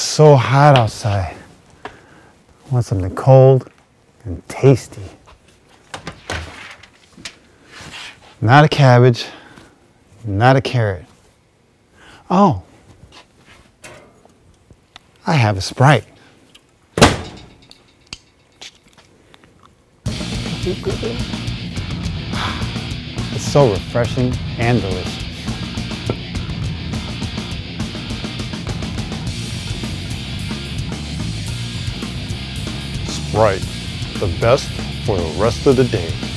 so hot outside. I want something cold and tasty. Not a cabbage, not a carrot. Oh, I have a Sprite. It's so refreshing and delicious. Sprite, the best for the rest of the day.